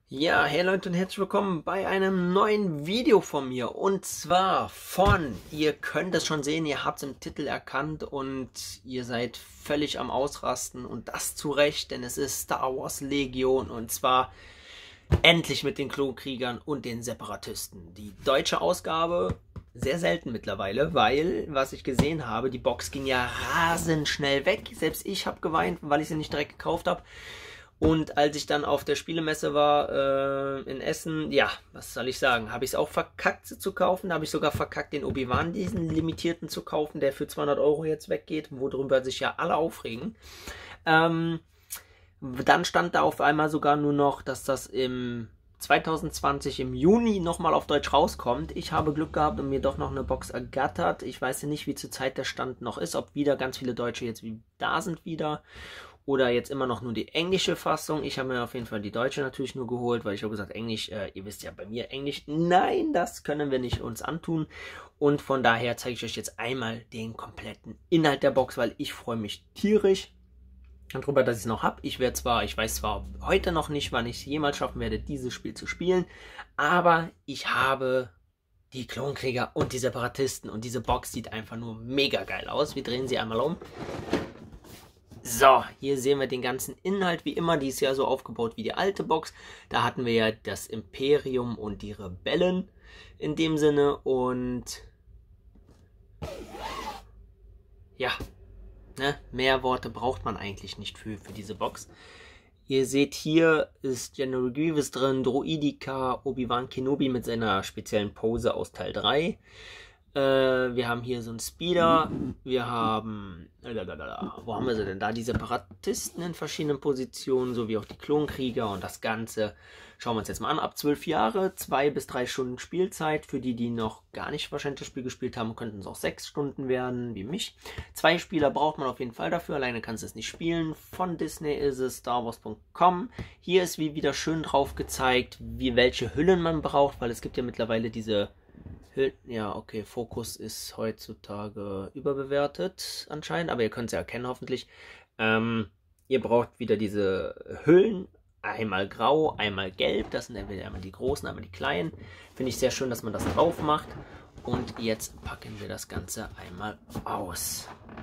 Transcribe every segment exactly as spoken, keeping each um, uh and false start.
Ja, hey Leute und herzlich willkommen bei einem neuen Video von mir. Und zwar von, ihr könnt es schon sehen, ihr habt es im Titel erkannt und ihr seid völlig am Ausrasten. Und das zu Recht, denn es ist Star Wars Legion und zwar endlich mit den Klonkriegern und den Separatisten. Die deutsche Ausgabe sehr selten mittlerweile, weil, was ich gesehen habe, die Box ging ja rasend schnell weg. Selbst ich habe geweint, weil ich sie nicht direkt gekauft habe. Und als ich dann auf der Spielemesse war äh, in Essen, ja, was soll ich sagen, habe ich es auch verkackt, sie zu kaufen. Da habe ich sogar verkackt, den Obi-Wan, diesen limitierten zu kaufen, der für zweihundert Euro jetzt weggeht, worüber sich ja alle aufregen. Ähm, dann stand da auf einmal sogar nur noch, dass das im zwanzig zwanzig im Juni nochmal auf Deutsch rauskommt. Ich habe Glück gehabt und mir doch noch eine Box ergattert. Ich weiß ja nicht, wie zur Zeit der Stand noch ist, ob wieder ganz viele Deutsche jetzt wie da sind wieder. Oder jetzt immer noch nur die englische Fassung. Ich habe mir auf jeden Fall die deutsche natürlich nur geholt, weil ich habe gesagt, Englisch, äh, ihr wisst ja bei mir Englisch, nein, das können wir nicht uns antun. Und von daher zeige ich euch jetzt einmal den kompletten Inhalt der Box, weil ich freue mich tierisch darüber, dass ich es noch habe. Ich werde zwar, ich weiß zwar heute noch nicht, wann ich es jemals schaffen werde, dieses Spiel zu spielen, aber ich habe die Klonkrieger und die Separatisten und diese Box sieht einfach nur mega geil aus. Wir drehen sie einmal um. So, hier sehen wir den ganzen Inhalt, wie immer, die ist ja so aufgebaut wie die alte Box. Da hatten wir ja das Imperium und die Rebellen in dem Sinne und ja, ne, mehr Worte braucht man eigentlich nicht für, für diese Box. Ihr seht, hier ist General Grievous drin, Droideka, Obi-Wan Kenobi mit seiner speziellen Pose aus Teil drei. Äh, wir haben hier so einen Speeder, wir haben, lalalala, wo haben wir sie denn da? Die Separatisten in verschiedenen Positionen, sowie auch die Klonkrieger und das Ganze. Schauen wir uns jetzt mal an, ab zwölf Jahre, zwei bis drei Stunden Spielzeit. Für die, die noch gar nicht wahrscheinlich das Spiel gespielt haben, könnten es auch sechs Stunden werden, wie mich. Zwei Spieler braucht man auf jeden Fall dafür, alleine kannst du es nicht spielen. Von Disney ist es Star Wars Punkt com. Hier ist wie wieder schön drauf gezeigt, wie welche Hüllen man braucht, weil es gibt ja mittlerweile diese Ja, okay, Fokus ist heutzutage überbewertet anscheinend, aber ihr könnt es ja erkennen hoffentlich. Ähm, ihr braucht wieder diese Hüllen, einmal grau, einmal gelb, das sind entweder einmal die großen, einmal die kleinen. Finde ich sehr schön, dass man das drauf macht. Und jetzt packen wir das Ganze einmal aus.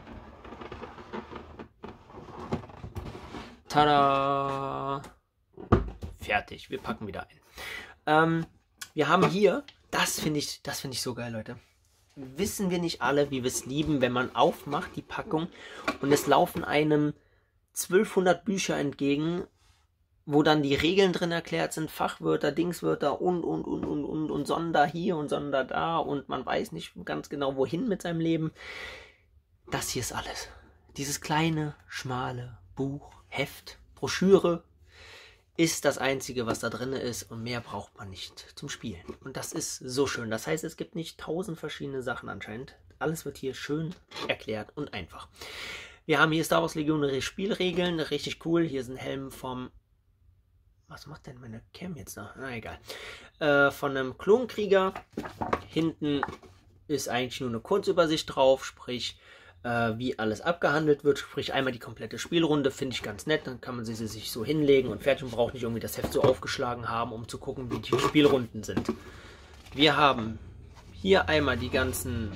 Tada! Fertig, wir packen wieder ein. Ähm, wir haben hier... Das finde ich, das finde ich so geil, Leute. Wissen wir nicht alle, wie wir es lieben, wenn man aufmacht, die Packung, und es laufen einem zwölfhundert Bücher entgegen, wo dann die Regeln drin erklärt sind, Fachwörter, Dingswörter und, und, und, und, und, und Sonder hier und Sonder da und man weiß nicht ganz genau, wohin mit seinem Leben. Das hier ist alles. Dieses kleine, schmale Buch, Heft, Broschüre, ist das Einzige, was da drin ist und mehr braucht man nicht zum Spielen. Und das ist so schön. Das heißt, es gibt nicht tausend verschiedene Sachen anscheinend. Alles wird hier schön erklärt und einfach. Wir haben hier Star Wars Legion Spielregeln, richtig cool. Hier ist ein Helm vom... Was macht denn meine Cam jetzt noch? Na egal. Äh, von einem Klonkrieger. Hinten ist eigentlich nur eine Kurzübersicht drauf, sprich... wie alles abgehandelt wird, sprich einmal die komplette Spielrunde, finde ich ganz nett, dann kann man sie sich so hinlegen und fertig und braucht nicht irgendwie das Heft so aufgeschlagen haben, um zu gucken, wie die Spielrunden sind. Wir haben hier einmal die ganzen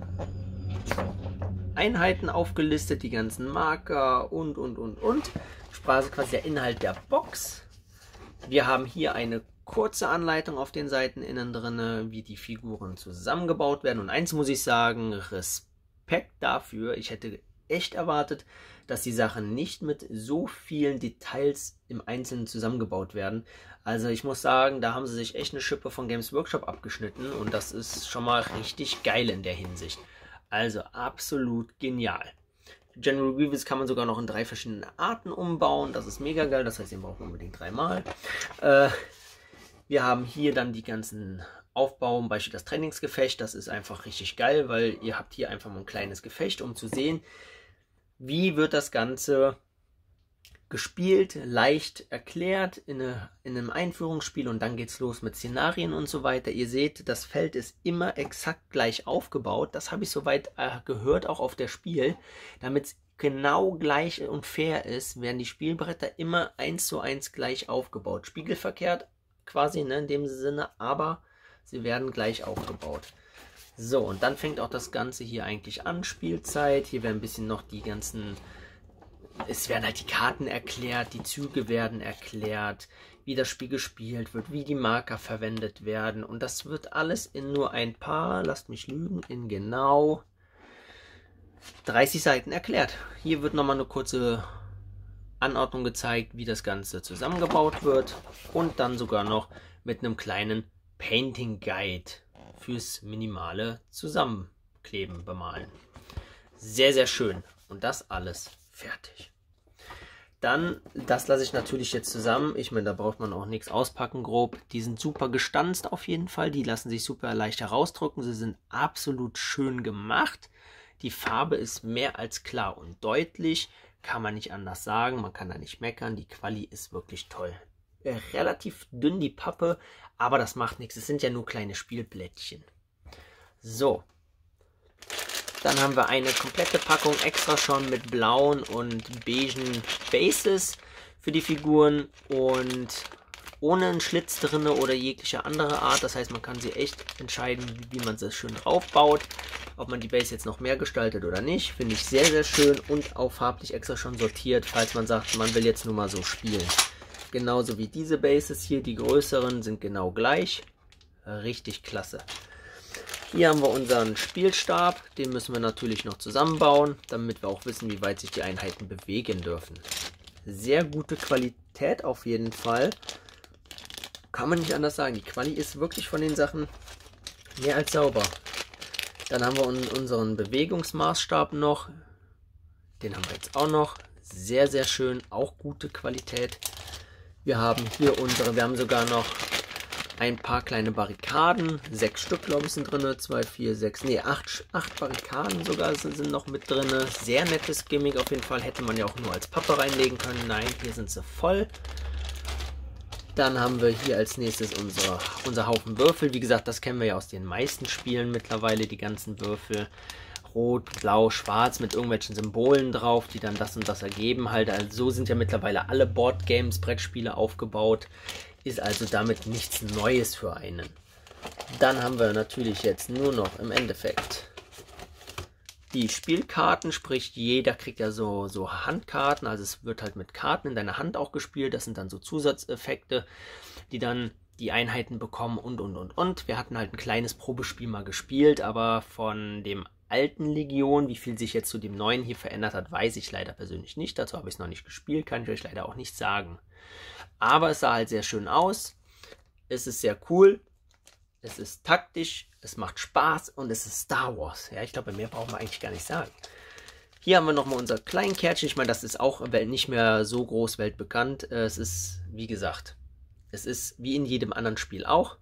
Einheiten aufgelistet, die ganzen Marker und, und, und, und. Sprache quasi der Inhalt der Box. Wir haben hier eine kurze Anleitung auf den Seiten innen drin, wie die Figuren zusammengebaut werden und eins muss ich sagen, Respekt Respekt dafür. Ich hätte echt erwartet, dass die Sachen nicht mit so vielen Details im Einzelnen zusammengebaut werden. Also ich muss sagen, da haben sie sich echt eine Schippe von Games Workshop abgeschnitten und das ist schon mal richtig geil in der Hinsicht. Also absolut genial. General Grievous kann man sogar noch in drei verschiedene Arten umbauen. Das ist mega geil, das heißt, den braucht man unbedingt dreimal. Äh, wir haben hier dann die ganzen Aufbauen, Beispiel das Trainingsgefecht, das ist einfach richtig geil, weil ihr habt hier einfach mal ein kleines Gefecht, um zu sehen, wie wird das Ganze gespielt, leicht erklärt in, eine, in einem Einführungsspiel und dann geht's los mit Szenarien und so weiter. Ihr seht, das Feld ist immer exakt gleich aufgebaut, das habe ich soweit äh, gehört, auch auf der Spiel, damit es genau gleich und fair ist, werden die Spielbretter immer eins zu eins gleich aufgebaut. Spiegelverkehrt quasi, ne, in dem Sinne, aber sie werden gleich aufgebaut. So, und dann fängt auch das Ganze hier eigentlich an, Spielzeit. Hier werden ein bisschen noch die ganzen, es werden halt die Karten erklärt, die Züge werden erklärt, wie das Spiel gespielt wird, wie die Marker verwendet werden. Und das wird alles in nur ein paar, lasst mich lügen, in genau dreißig Seiten erklärt. Hier wird nochmal eine kurze Anordnung gezeigt, wie das Ganze zusammengebaut wird. Und dann sogar noch mit einem kleinen Painting Guide fürs minimale Zusammenkleben, bemalen. Sehr, sehr schön. Und das alles fertig. Dann, das lasse ich natürlich jetzt zusammen. Ich meine, da braucht man auch nichts auspacken grob. Die sind super gestanzt auf jeden Fall. Die lassen sich super leicht herausdrücken. Sie sind absolut schön gemacht. Die Farbe ist mehr als klar und deutlich. Kann man nicht anders sagen. Man kann da nicht meckern. Die Quali ist wirklich toll. Äh, relativ dünn die Pappe, aber das macht nichts. Es sind ja nur kleine Spielblättchen. So. Dann haben wir eine komplette Packung extra schon mit blauen und beigen Bases für die Figuren und ohne einen Schlitz drin oder jegliche andere Art. Das heißt, man kann sie echt entscheiden, wie man sie schön draufbaut. Ob man die Base jetzt noch mehr gestaltet oder nicht, finde ich sehr, sehr schön und auch farblich extra schon sortiert, falls man sagt, man will jetzt nur mal so spielen. Genauso wie diese Bases hier, die größeren sind genau gleich. Richtig klasse. Hier haben wir unseren Spielstab, den müssen wir natürlich noch zusammenbauen, damit wir auch wissen, wie weit sich die Einheiten bewegen dürfen. Sehr gute Qualität auf jeden Fall. Kann man nicht anders sagen, die Quali ist wirklich von den Sachen mehr als sauber. Dann haben wir unseren Bewegungsmaßstab noch, den haben wir jetzt auch noch. Sehr, sehr schön, auch gute Qualität. Wir haben hier unsere, wir haben sogar noch ein paar kleine Barrikaden, sechs Stück glaube ich sind drin, zwei, vier, sechs, nee, acht, acht Barrikaden sogar sind, sind noch mit drin. Sehr nettes Gimmick auf jeden Fall, hätte man ja auch nur als Pappe reinlegen können. Nein, hier sind sie voll. Dann haben wir hier als nächstes unsere, unser Haufen Würfel. Wie gesagt, das kennen wir ja aus den meisten Spielen mittlerweile, die ganzen Würfel. Rot, Blau, Schwarz mit irgendwelchen Symbolen drauf, die dann das und das ergeben halt. Also so sind ja mittlerweile alle Boardgames, Brettspiele aufgebaut. Ist also damit nichts Neues für einen. Dann haben wir natürlich jetzt nur noch im Endeffekt die Spielkarten, sprich jeder kriegt ja so, so Handkarten, also es wird halt mit Karten in deiner Hand auch gespielt. Das sind dann so Zusatzeffekte, die dann die Einheiten bekommen und und und und. Wir hatten halt ein kleines Probespiel mal gespielt, aber von dem alten Legion, wie viel sich jetzt zu dem neuen hier verändert hat, weiß ich leider persönlich nicht. Dazu habe ich es noch nicht gespielt, kann ich euch leider auch nicht sagen. Aber es sah halt sehr schön aus. Es ist sehr cool. Es ist taktisch. Es macht Spaß. Und es ist Star Wars. Ja, ich glaube, mehr brauchen wir eigentlich gar nicht sagen. Hier haben wir nochmal unser kleinen Kärtchen. Ich meine, das ist auch nicht mehr so groß weltbekannt. Es ist, wie gesagt, es ist wie in jedem anderen Spiel auch.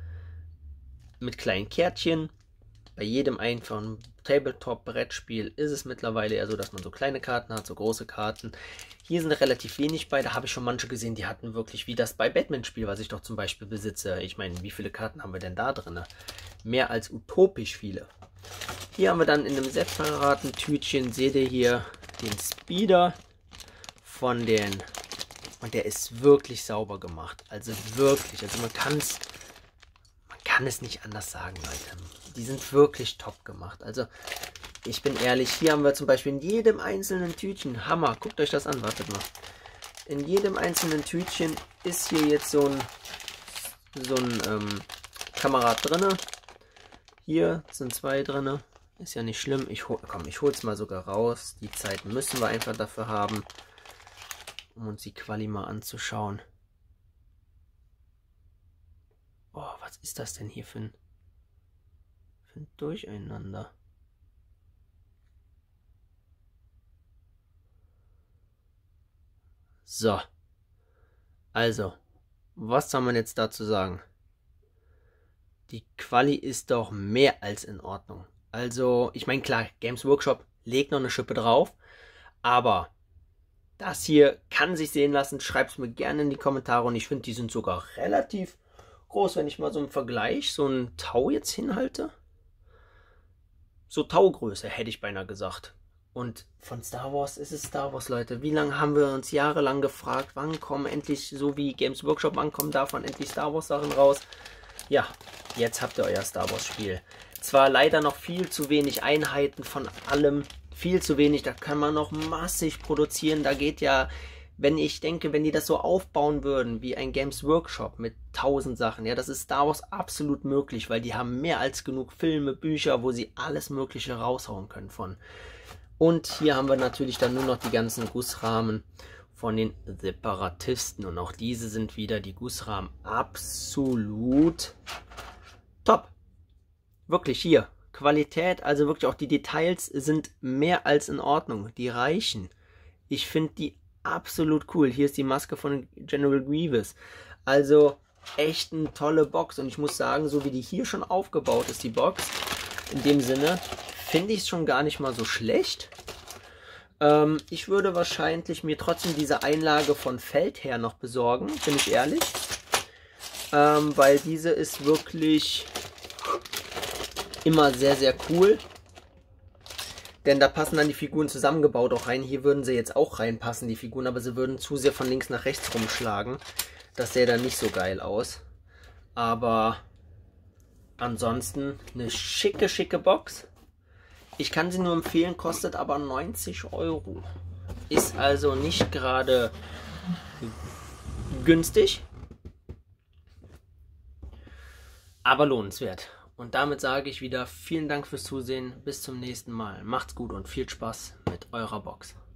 Mit kleinen Kärtchen. Bei jedem einfachen Tabletop-Brettspiel ist es mittlerweile eher so, dass man so kleine Karten hat, so große Karten. Hier sind relativ wenig bei, da habe ich schon manche gesehen, die hatten wirklich, wie das bei Batman-Spiel, was ich doch zum Beispiel besitze. Ich meine, wie viele Karten haben wir denn da drin? Mehr als utopisch viele. Hier haben wir dann in einem separaten Tütchen, seht ihr hier, den Speeder von den, und der ist wirklich sauber gemacht. Also wirklich, also man kann es, man kann es nicht anders sagen, Leute. Die sind wirklich top gemacht. Also, ich bin ehrlich, hier haben wir zum Beispiel in jedem einzelnen Tütchen, Hammer, guckt euch das an, wartet mal. In jedem einzelnen Tütchen ist hier jetzt so ein, so ein ähm, Kamerad drin. Hier sind zwei drin. Ist ja nicht schlimm. Ich hol, komm, ich hole es mal sogar raus. Die Zeit müssen wir einfach dafür haben, um uns die Quali mal anzuschauen. Oh, was ist das denn hier für ein... Durcheinander. So. Also, was soll man jetzt dazu sagen? Die Quali ist doch mehr als in Ordnung. Also, ich meine, klar, Games Workshop legt noch eine Schippe drauf, aber das hier kann sich sehen lassen. Schreibt es mir gerne in die Kommentare und ich finde, die sind sogar relativ groß, wenn ich mal so im Vergleich so ein Tau jetzt hinhalte. So Taugröße, hätte ich beinahe gesagt. Und von Star Wars ist es Star Wars, Leute. Wie lange haben wir uns jahrelang gefragt, wann kommen endlich, so wie Games Workshop, wann kommen davon endlich Star Wars Sachen raus? Ja, jetzt habt ihr euer Star Wars Spiel. Zwar leider noch viel zu wenig Einheiten von allem, viel zu wenig, da kann man noch massig produzieren. Da geht ja, wenn ich denke, wenn die das so aufbauen würden, wie ein Games Workshop mit tausend Sachen, ja, das ist Star Wars absolut möglich, weil die haben mehr als genug Filme, Bücher, wo sie alles Mögliche raushauen können von. Und hier haben wir natürlich dann nur noch die ganzen Gussrahmen von den Separatisten. Und auch diese sind wieder die Gussrahmen absolut top. Wirklich hier. Qualität, also wirklich auch die Details sind mehr als in Ordnung. Die reichen. Ich finde die absolut cool. Hier ist die Maske von General Grievous. Also echt eine tolle Box. Und ich muss sagen, so wie die hier schon aufgebaut ist, die Box, in dem Sinne, finde ich es schon gar nicht mal so schlecht. Ähm, ich würde wahrscheinlich mir trotzdem diese Einlage von Feldherr noch besorgen, bin ich ehrlich. Ähm, weil diese ist wirklich immer sehr, sehr cool. Denn da passen dann die Figuren zusammengebaut auch rein. Hier würden sie jetzt auch reinpassen, die Figuren, aber sie würden zu sehr von links nach rechts rumschlagen. Das sähe dann nicht so geil aus. Aber ansonsten eine schicke, schicke Box. Ich kann sie nur empfehlen, kostet aber neunzig Euro. Ist also nicht gerade günstig, aber lohnenswert. Und damit sage ich wieder vielen Dank fürs Zusehen. Bis zum nächsten Mal. Macht's gut und viel Spaß mit eurer Box.